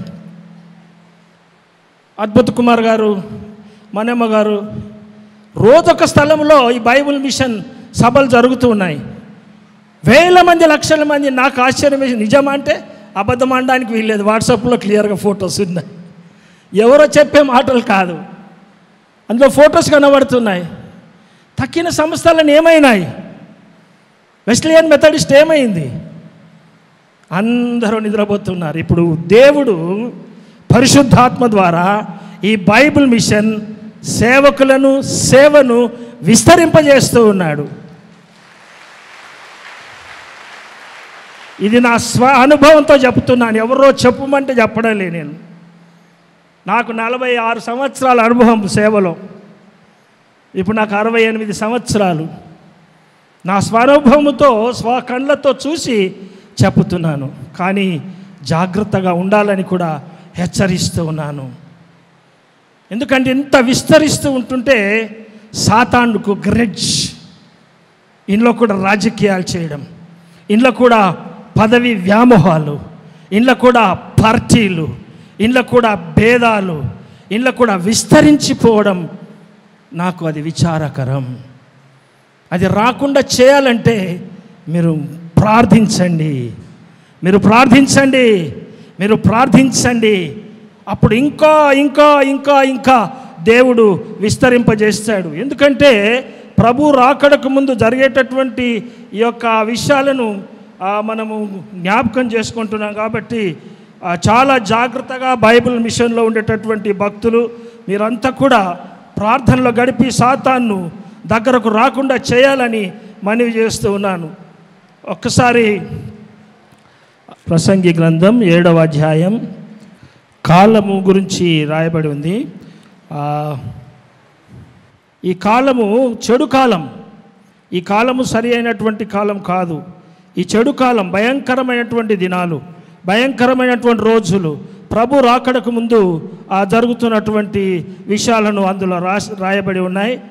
అద్భుత్ కుమార్ గారు, మనమ్మ గారు రోజొక స్థలంలో ఈ బైబిల్ మిషన్ సభలు జరుగుతూ ఉన్నాయి. వేల మంది, లక్షల మంది. నాకు ఆశ్చర్యం వేసి, నిజమా అంటే అబద్ధం అనడానికి వీల్లేదు. వాట్సాప్లో క్లియర్గా ఫొటోస్ ఉన్నాయి. ఎవరో చెప్పే మాటలు కాదు, అందులో ఫొటోస్ కనబడుతున్నాయి. తక్కిన సంస్థలను ఏమైనాయి? వెస్లియన్ మెథడిస్ట్ ఏమైంది? అందరూ నిద్రపోతున్నారు. ఇప్పుడు దేవుడు పరిశుద్ధాత్మ ద్వారా ఈ బైబిల్ మిషన్ సేవకులను, సేవను విస్తరింపజేస్తూ ఉన్నాడు. ఇది నా స్వ అనుభవంతో చెప్తున్నాను. ఎవరో చెప్పమంటే చెప్పడం లే. నేను నాకు 46 సంవత్సరాల అనుభవం సేవలో. ఇప్పుడు నాకు 68 సంవత్సరాలు. నా స్వనుభవంతో, స్వకళ్ళతో చూసి చెప్తున్నాను. కానీ జాగ్రత్తగా ఉండాలని కూడా హెచ్చరిస్తూ ఉన్నాను. ఎందుకంటే ఇంత విస్తరిస్తూ ఉంటుంటే సాతానుకు గ్రెడ్జ్, ఇంట్లో కూడా రాజకీయాలు చేయడం, ఇంట్లో కూడా పదవి వ్యామోహాలు, ఇంట్లో కూడా పార్టీలు, ఇంట్లో కూడా భేదాలు, ఇంట్లో కూడా విస్తరించిపోవడం నాకు అది విచారకరం. అది రాకుండా చేయాలంటే మీరు ప్రార్థించండి, మీరు ప్రార్థించండి, మీరు ప్రార్థించండి. అప్పుడు ఇంకా ఇంకా ఇంకా ఇంకా దేవుడు విస్తరింపజేస్తాడు. ఎందుకంటే ప్రభు రాకడకు ముందు జరిగేటటువంటి ఈ యొక్క విషయాలను మనము జ్ఞాపకం చేసుకుంటున్నాం. కాబట్టి చాలా జాగ్రత్తగా బైబిల్ మిషన్లో ఉండేటటువంటి భక్తులు మీరంతా కూడా ప్రార్థనలో గడిపి సాతాను దగ్గరకు రాకుండా చేయాలని మనవి చేస్తూ ఉన్నాను. ఒక్కసారి ప్రసంగి గ్రంథం 7వ అధ్యాయం కాలము గురించి రాయబడి ఉంది. ఈ కాలము చెడు కాలం. ఈ కాలము సరి అయినటువంటి కాలం కాదు. ఈ చెడు కాలం, భయంకరమైనటువంటి దినాలు, భయంకరమైనటువంటి రోజులు, ప్రభు రాకడకు ముందు జరుగుతున్నటువంటి విషయాలను అందులో రాయబడి ఉన్నాయి.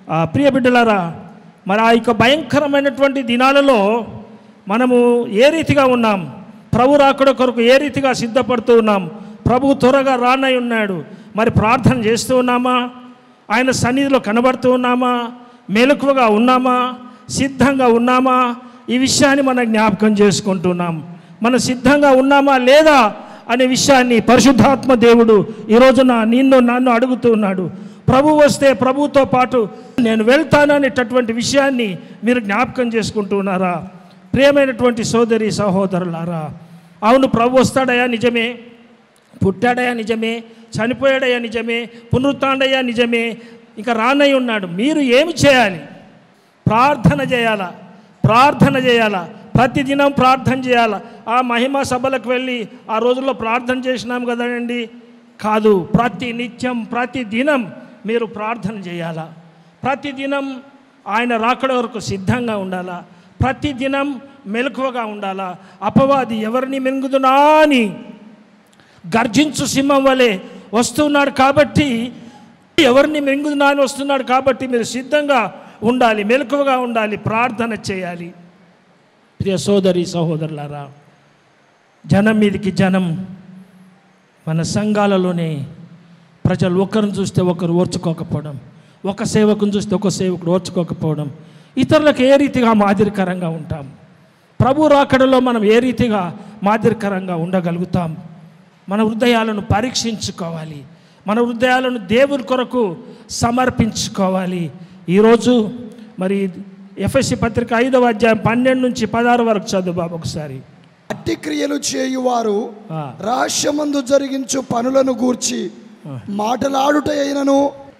ప్రియ బిడ్డలారా, మరి ఆ యొక్క భయంకరమైనటువంటి దినాలలో మనము ఏ రీతిగా ఉన్నాం, ప్రభు రాకడ కొరకు ఏ రీతిగా సిద్ధపడుతూ ఉన్నాం, ప్రభు త్వరగా రానై ఉన్నాడు. మరి ప్రార్థన చేస్తూ ఉన్నామా, ఆయన సన్నిధిలో కనబడుతూ ఉన్నామా, మెలకువగా ఉన్నామా, సిద్ధంగా ఉన్నామా, ఈ విషయాన్ని మనం జ్ఞాపకం చేసుకుంటున్నాం. మనం సిద్ధంగా ఉన్నామా లేదా అనే విషయాన్ని పరిశుద్ధాత్మ దేవుడు ఈ రోజున నన్ను అడుగుతూ ఉన్నాడు. ప్రభు వస్తే ప్రభుతో పాటు నేను వెళ్తాననేటటువంటి విషయాన్ని మీరు జ్ఞాపకం చేసుకుంటూ ఉన్నారా? ప్రియమైనటువంటి సోదరి సహోదరులారా, అవును, ప్రభు వస్తాడయా నిజమే, పుట్టాడయా నిజమే, చనిపోయాడయా నిజమే, పునరుత్థానుడయ్యా నిజమే, ఇంకా రానై ఉన్నాడు. మీరు ఏమి చేయాలి? ప్రార్థన చేయాలా, ప్రార్థన చేయాలా, ప్రతిదినం ప్రార్థన చేయాలా. ఆ మహిమ సభలకు వెళ్ళి ఆ రోజుల్లో ప్రార్థన చేసినాం కదండి, కాదు, ప్రతి నిత్యం ప్రతి దినం మీరు ప్రార్థన చేయాలా. ప్రతిదినం ఆయన రాకడ వరకు సిద్ధంగా ఉండాలా. ప్రతిదినం మెలకువగా ఉండాలా. అపవాది ఎవరిని మింగుదునా అని గర్జించు సింహం వలె వస్తున్నాడు కాబట్టి, ఎవరిని మింగుదునా అని వస్తున్నాడు కాబట్టి మీరు సిద్ధంగా ఉండాలి, మెలకువగా ఉండాలి, ప్రార్థన చేయాలి. ప్రియ సోదరి సహోదరులారా, జనం మీదకి జనం, మన సంఘాలలోనే ప్రజలు ఒకరిని చూస్తే ఒకరు ఓర్చుకోకపోవడం, ఒక సేవకుని చూస్తే ఒక సేవకుడు ఓర్చుకోకపోవడం, ఇతరులకు ఏ రీతిగా మాదిరికరంగా ఉంటాం? ప్రభు రాకడలో మనం ఏ రీతిగా మాదిరికరంగా ఉండగలుగుతాం? మన హృదయాలను పరీక్షించుకోవాలి, మన హృదయాలను దేవుని కొరకు సమర్పించుకోవాలి. ఈరోజు మరి ఎఫెసీ పత్రిక 5వ అధ్యాయం 12 నుంచి 16 వరకు చదువు బాబు ఒకసారి. అట్టి క్రియలు చేయువారు రహస్యమందు జరిగించు పనులను గూర్చి మాటలాడుట అయినను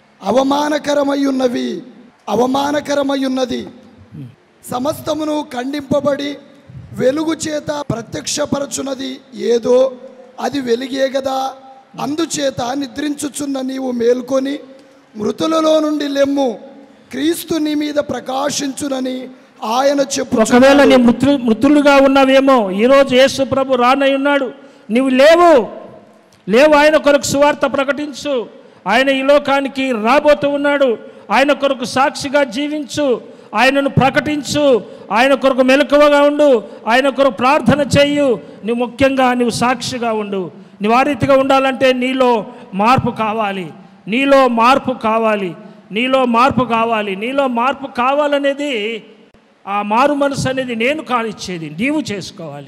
అవమానకరమయ్యున్నది, సమస్తమును ఖండింపబడి వెలుగు చేత ప్రత్యక్షపరచున్నది ఏదో అది వెలిగే గదా. అందుచేత నిద్రించుచున్న నీవు మేల్కొని మృతులలో నుండి లెమ్ము, క్రీస్తు నీ మీద ప్రకాశించునని ఆయన చెప్పు. ఒకవేళ నీ మృతులుగా ఉన్నావేమో, ఈరోజు యేసు ప్రభు రానై ఉన్నాడు, నీవు లేవు, ఆయన కొరకు సువార్త ప్రకటించు. ఆయన ఈ లోకానికి రాబోతూ ఉన్నాడు, ఆయన కొరకు సాక్షిగా జీవించు, ఆయనను ప్రకటించు, ఆయన కొరకు మెలకువగా ఉండు, ఆయన కొరకు ప్రార్థన చెయ్యు. నువ్వు ముఖ్యంగా నువ్వు సాక్షిగా ఉండు. నువ్వు ఆ రీతిగా ఉండాలంటే నీలో మార్పు కావాలి, నీలో మార్పు కావాలి, నీలో మార్పు కావాలి. నీలో మార్పు కావాలనేది, ఆ మారు మనసు అనేది నేను కానిచ్చేది, నీవు చేసుకోవాలి.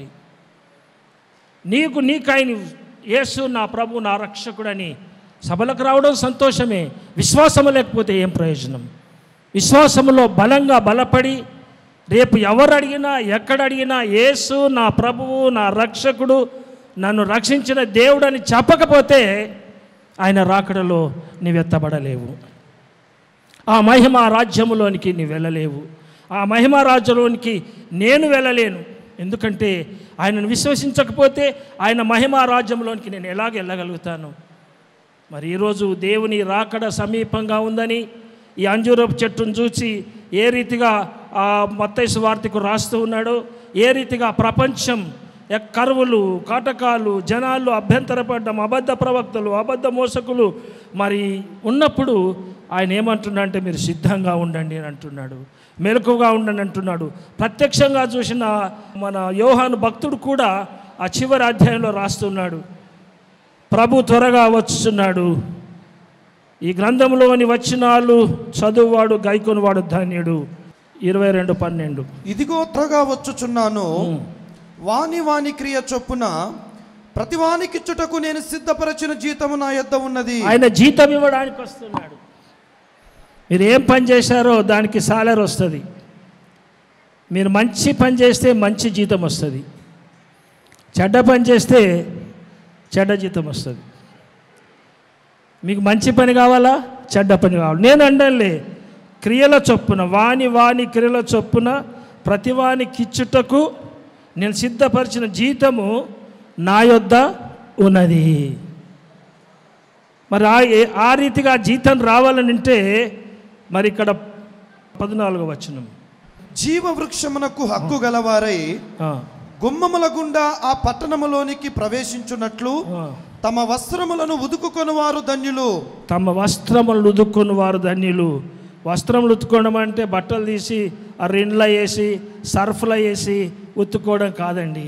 నీకైన యేసు నా ప్రభు నా రక్షకుడని సభలకు రావడం సంతోషమే, విశ్వాసము లేకపోతే ఏం ప్రయోజనం? విశ్వాసములో బలంగా బలపడి రేపు ఎవరు అడిగినా ఎక్కడ అడిగినా యేసు నా ప్రభువు నా రక్షకుడు నన్ను రక్షించిన దేవుడని చెప్పకపోతే ఆయన రాకడలో నీవెత్తబడలేవు. ఆ మహిమ రాజ్యములోనికి నీవు వెళ్ళలేవు. ఆ మహిమ రాజ్యంలోనికి నేను వెళ్ళలేను. ఎందుకంటే ఆయనను విశ్వసించకపోతే ఆయన మహిమ రాజ్యంలోనికి నేను ఎలాగ వెళ్ళగలుగుతాను? మరి ఈరోజు దేవుని రాకడ సమీపంగా ఉందని ఈ అంజూరపు చెట్టును చూసి ఏ రీతిగా ఆ మత్తయి సువార్తకు రాస్తూ ఉన్నాడో, ఏ రీతిగా ప్రపంచం కరువులు, కాటకాలు, జనాలు అభ్యంతరపడ్డం, అబద్ధ ప్రవక్తలు, అబద్ధ మోసకులు మరి ఉన్నప్పుడు ఆయన ఏమంటున్నాడంటే మీరు సిద్ధంగా ఉండండి అని అంటున్నాడు, మెలకువగా ఉండండి అంటున్నాడు. ప్రత్యక్షంగా చూసిన మన యోహాను భక్తుడు కూడా ఆ చివరి అధ్యాయంలో రాస్తున్నాడు, ప్రభు త్వరగా వచ్చుచున్నాడు, ఈ గ్రంథంలోని వచనాలు చదువువాడు గైకొనివాడు ధన్యుడు. 22:12. ఇదిగో త్వరగా వచ్చుచున్నాను, వాని క్రియ చొప్పున ప్రతివానికిచ్చుటకు నేను సిద్ధపరచిన జీతము నా యొద్ద ఉన్నది. ఆయన జీతం ఇవ్వడానికి వస్తున్నాడు. మీరు ఏం పని చేశారో దానికి సాలరీ వస్తుంది. మీరు మంచి పని చేస్తే మంచి జీతం వస్తుంది, చెడ్డ పని చేస్తే చెడ్డ జీతం వస్తుంది. మీకు మంచి పని కావాలా, చెడ్డ పని కావాలి? నేను అండలే, క్రియల చొప్పున వాని క్రియల చొప్పున ప్రతివానికిచ్చుటకు నేను సిద్ధపరిచిన జీతము నా యొద్ద ఉన్నది. మరి ఆ రీతిగా జీతం రావాలని అంటే మరి ఇక్కడ 14వ వచనం, జీవవృక్షమునకు హక్కు గలవారై గుమ్మముల గుండా ఆ పట్టణములోనికి ప్రవేశించున్నట్లు తమ వస్త్రములను ఉదుకుకొనివారు ధన్యులు. తమ వస్త్రములను ఉదుక్కుని వారు ధన్యులు. వస్త్రములు ఉతుక్కోవడం అంటే బట్టలు తీసి ఆ రిన్లో వేసి సర్ఫ్లో వేసి ఉతుక్కోవడం కాదండి.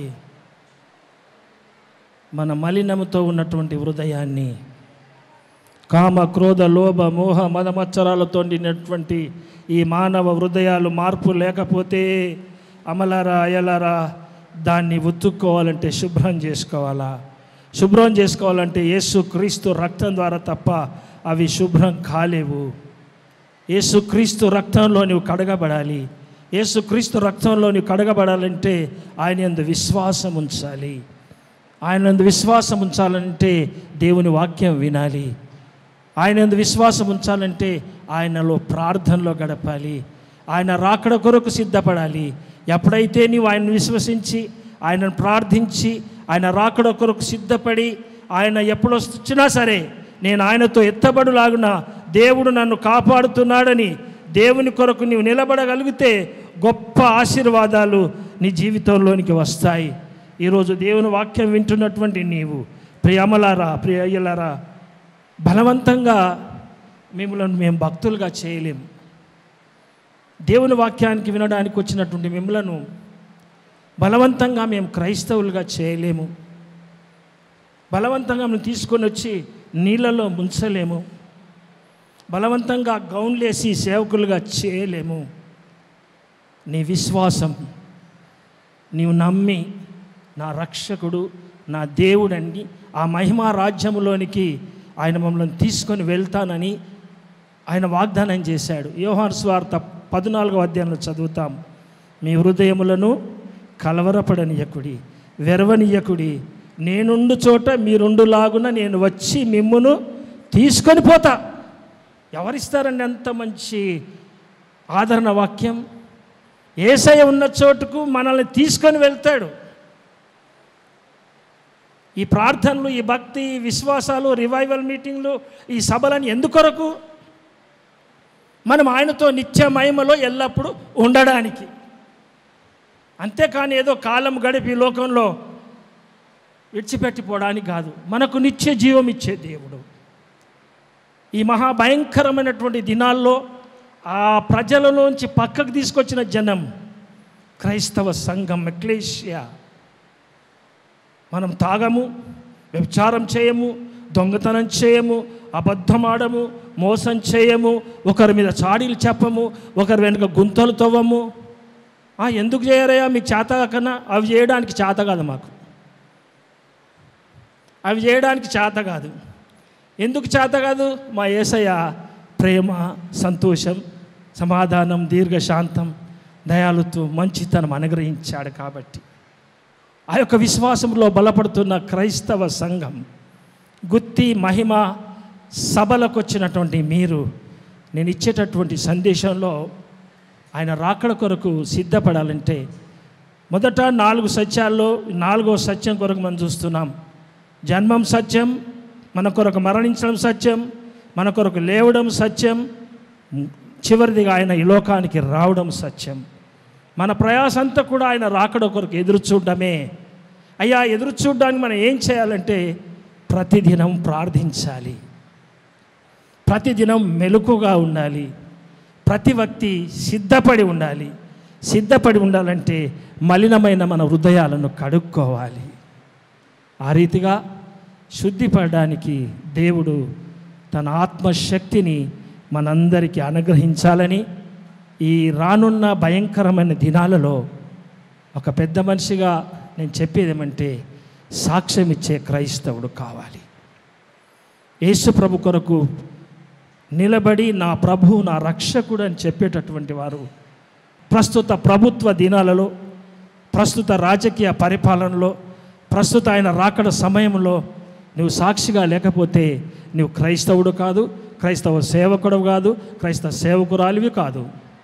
మన మలినముతో ఉన్నటువంటి హృదయాన్ని, కామ క్రోధ లోభ మోహ మదమచ్చరాలతో నిండినటువంటి ఈ మానవ హృదయాలు మార్పు లేకపోతే అమలారా అయలారా దాన్ని ఉతుక్కోవాలంటే శుభ్రం చేసుకోవాలా. శుభ్రం చేసుకోవాలంటే యేసుక్రీస్తు రక్తం ద్వారా తప్ప అవి శుభ్రం కాలేవు. యేసుక్రీస్తు రక్తంలో నువ్వు కడగబడాలి. యేసుక్రీస్తు రక్తంలో నువ్వు కడగబడాలంటే ఆయన యందు విశ్వాసం ఉంచాలి. ఆయన యందు విశ్వాసం ఉంచాలంటే దేవుని వాక్యం వినాలి. ఆయన యందు విశ్వాసం ఉంచాలంటే ఆయనలో ప్రార్థనలో గడపాలి. ఆయన రాకడ కొరకు సిద్ధపడాలి. ఎప్పుడైతే నీవు ఆయనను విశ్వసించి ఆయనను ప్రార్థించి ఆయన రాకడ కొరకు సిద్ధపడి ఆయన ఎప్పుడు వచ్చినా సరే నేను ఆయనతో ఎత్తబడులాగున దేవుడు నన్ను కాపాడుతున్నాడని దేవుని కొరకు నీవు నిలబడగలిగితే గొప్ప ఆశీర్వాదాలు నీ జీవితంలోనికి వస్తాయి. ఈరోజు దేవుని వాక్యం వింటున్నటువంటి నీవు ప్రియమలారా ప్రియ అయ్యలారా, బలవంతంగా మిమ్మల్ని మేము భక్తులుగా చేయలేము. దేవుని వాక్యానికి వినడానికి వచ్చినటువంటి మిమ్మలను బలవంతంగా మేము క్రైస్తవులుగా చేయలేము. బలవంతంగా మేము తీసుకొని వచ్చి నీళ్ళలో ముంచలేము. బలవంతంగా గౌన్లేసి సేవకులుగా చేయలేము. నీ విశ్వాసం, నీవు నమ్మి నా రక్షకుడు నా దేవుడని ఆ మహిమా రాజ్యములోనికి ఆయన మమ్మల్ని తీసుకొని వెళ్తానని ఆయన వాగ్దానం చేశాడు. యోహాను సువార్త 14వ అధ్యాయంలో చదువుతాం. మీ హృదయములను కలవరపడనీయకుడి, వెరవనీయకుడి, నేనుండు చోట మీరుండులాగున నేను వచ్చి మిమ్మును తీసుకొని పోతా. ఎవరిస్తారండి అంత మంచి ఆదరణ వాక్యం? యేసయ్య ఉన్న చోటుకు మనల్ని తీసుకొని వెళ్తాడు. ఈ ప్రార్థనలు, ఈ భక్తి, ఈ విశ్వాసాలు, రివైవల్ మీటింగ్లు, ఈ సభలని ఎందుకొరకు? మనం ఆయనతో నిత్య మహిమలో ఎల్లప్పుడూ ఉండడానికి. అంతేకాని ఏదో కాలం గడిపి లోకంలో విడిచిపెట్టిపోవడానికి కాదు. మనకు నిత్య జీవం ఇచ్చే దేవుడు. ఈ మహాభయంకరమైనటువంటి దినాల్లో ఆ ప్రజలలోంచి పక్కకు తీసుకొచ్చిన జనం క్రైస్తవ సంఘం, ఎక్లేసియా. మనం తాగము, వ్యభిచారం చేయము, దొంగతనం చేయము, అబద్ధమాడము, మోసం చేయము, ఒకరి మీద చాడీలు చెప్పము, ఒకరి వెనుక గుంతలు తవ్వము. ఎందుకు చేయరయ్యా? మీకు చేత కన్నా అవి చేయడానికి చేత కాదు. మాకు అవి చేయడానికి చేత కాదు. ఎందుకు చేత కాదు? మా యేసయ్య ప్రేమ, సంతోషం, సమాధానం, దీర్ఘశాంతం, దయాళుత్వం, మంచితనం అనుగ్రహించాడు కాబట్టి. ఆ యొక్క విశ్వాసంలో బలపడుతున్న క్రైస్తవ సంఘం, గుత్తి మహిమ సభలకు వచ్చినటువంటి మీరు, నేను ఇచ్చేటటువంటి సందేశంలో ఆయన రాకడ కొరకు సిద్ధపడాలంటే మొదట 4 సత్యాల్లో 4వ సత్యం కొరకు మనం చూస్తున్నాం. జన్మం సత్యం, మన కొరకు మరణించడం సత్యం, మన కొరకు లేవడం సత్యం, చివరిదిగా ఆయన ఈ లోకానికి రావడం సత్యం. మన ప్రయాసంతా కూడా ఆయన రాకడ కొరకు ఎదురు చూడడమే. అయ్యా, ఎదురు చూడడానికి మనం ఏం చేయాలంటే ప్రతిదినం ప్రార్థించాలి, ప్రతిదినం మెలకుగా ఉండాలి, ప్రతి వ్యక్తి సిద్ధపడి ఉండాలి. సిద్ధపడి ఉండాలంటే మలినమైన మన హృదయాలను కడుక్కోవాలి. ఆ రీతిగా శుద్ధిపడడానికి దేవుడు తన ఆత్మశక్తిని మనందరికీ అనుగ్రహించాలని ఈ రానున్న భయంకరమైన దినాలలో ఒక పెద్ద మనిషిగా నేను చెప్పేది ఏమంటే, సాక్ష్యం ఇచ్చే క్రైస్తవుడు కావాలి. యేసు ప్రభు కొరకు నిలబడి నా ప్రభు నా రక్షకుడు అని చెప్పేటటువంటి వారు ప్రస్తుత ప్రభుత్వ దినాలలో, ప్రస్తుత రాజకీయ పరిపాలనలో, ప్రస్తుత ఆయన రాకడ సమయంలో నువ్వు సాక్షిగా లేకపోతే నువ్వు క్రైస్తవుడు కాదు, క్రైస్తవ సేవకుడు కాదు, క్రైస్తవ సేవకురాలివి కాదు.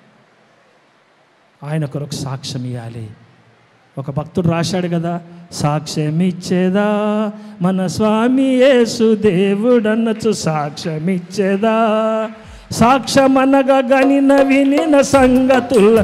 ఆయన కొరకు సాక్ష్యం ఇవ్వాలి. ఒక భక్తుడు రాశాడు కదా, సాక్ష్యం ఇచ్చేదా మన స్వామి యేసు దేవుడన్నచు సాక్ష్యం ఇచ్చేదా, సాక్ష్యమనగా గనిన వినిన సంగతుల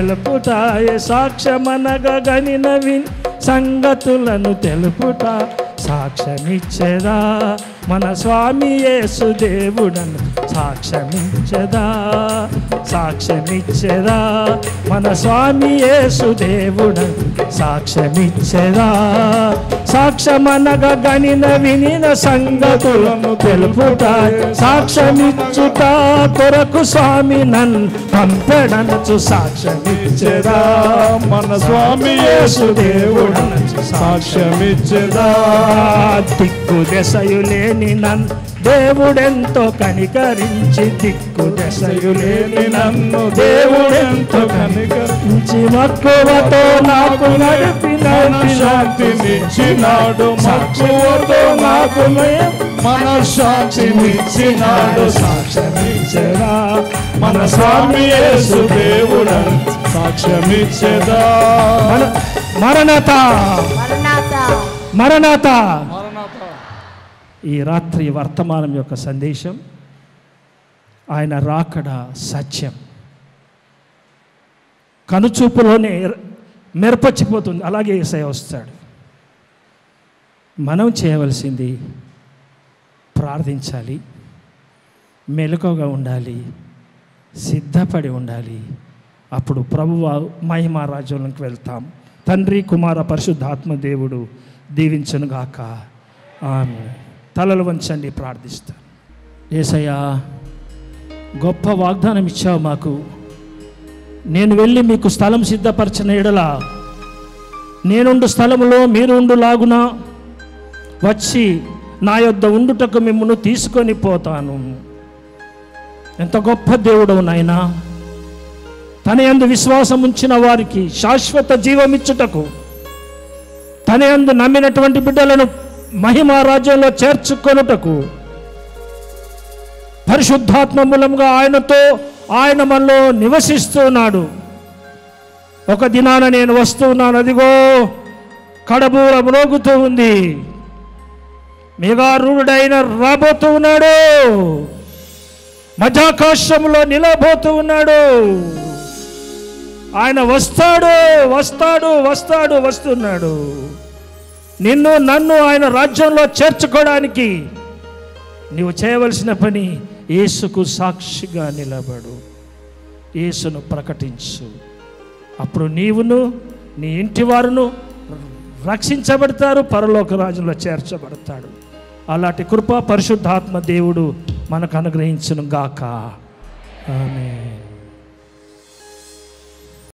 తెలుపుటాయే, సాక్ష్యమనగా గనిన విని సంగతులను తెలుపుట, సాక్ష్యమిచ్చేదా మన స్వామి యేసు దేవుడను సాక్ష్యమిచ్చేదా సాక్ష్యమిచ్చేదా మన స్వామి యేసు దేవుడను సాక్ష్యమిచ్చేదా సాక్ష్యమనగా గనిన వినిన సంగతులను తెలుపుట సాక్ష్యమిచ్చుట కొరకు స్వామి నన్ను పంపెడనచు సాక్ష్యమిచ్చేదా మన స్వామి యేసు దేవుడను సాక్ష్యమిచ్చేదా దిక్కు దశయులేని నన్ను దేవుడెంతో కనికరించి దిక్కు దశయులేని నన్ను దేవుడెంతో కనికరించి మక్కువతో నాకు నడిపిన శాంతినిచ్చినాడు మక్కువతో నాకు మన శాంతినిచ్చినాడు సాక్ష్యమిచ్చేదా మన స్వామి యేసు దేవుడను సాక్ష్యమిచ్చేదా మరణత మరణత మరణత ఈ రాత్రి వర్తమానం యొక్క సందేశం ఆయన రాకడ సత్యం. కనుచూపులోనే మెరపచ్చిపోతుంది, అలాగే యేసయ్య వస్తాడు. మనం చేయవలసింది ప్రార్థించాలి, మెలకువగా ఉండాలి, సిద్ధపడి ఉండాలి. అప్పుడు ప్రభువు మహిమ రాజ్యంలోకి వెళ్తాం. తండ్రి కుమార పరిశుద్ధాత్మ దేవుడు దీవించునుగాక. ఆమేన్. తలలు వంచండి, ప్రార్థిస్తాను. యేసయ్యా, గొప్ప వాగ్దానం ఇచ్చావు మాకు. నేను వెళ్ళి మీకు స్థలం సిద్ధపరచిన ఎడల నేనుండు స్థలములో మీరు ఉండులాగున వచ్చి నా యొద్ద ఉండుటకు మిమ్మల్ని తీసుకొని పోతాను. ఎంత గొప్ప దేవుడవు నాయనా. తన యందు విశ్వాసం ఉంచిన వారికి శాశ్వత జీవమిచ్చుటకు, తన యందు నమ్మినటువంటి బిడ్డలను మహిమ రాజ్యంలో చేర్చుకొనుటకు పరిశుద్ధాత్మ మూలంగా ఆయన మనలో నివసిస్తున్నాడు. ఒక దినాన నేను వస్తున్నాను, అదిగో కడబూర మ్రోగుతూ ఉంది, మేఘారూఢుడైన రాబోతూ ఉన్నాడు, మధ్యాకాశంలో నిలబోతూ ఉన్నాడు. ఆయన వస్తాడు వస్తాడు వస్తాడు వస్తున్నాడు. నిన్ను నన్ను ఆయన రాజ్యంలో చేర్చుకోవడానికి నీవు చేయవలసిన పని యేసుకు సాక్షిగా నిలబడు, యేసును ప్రకటించు. అప్పుడు నీవును నీ ఇంటి వారును రక్షించబడతారు, పరలోక రాజ్యంలో చేర్చబడతాడు. అలాంటి కృప పరిశుద్ధాత్మ దేవుడు మనకు అనుగ్రహించును గాక. ఆమేన్.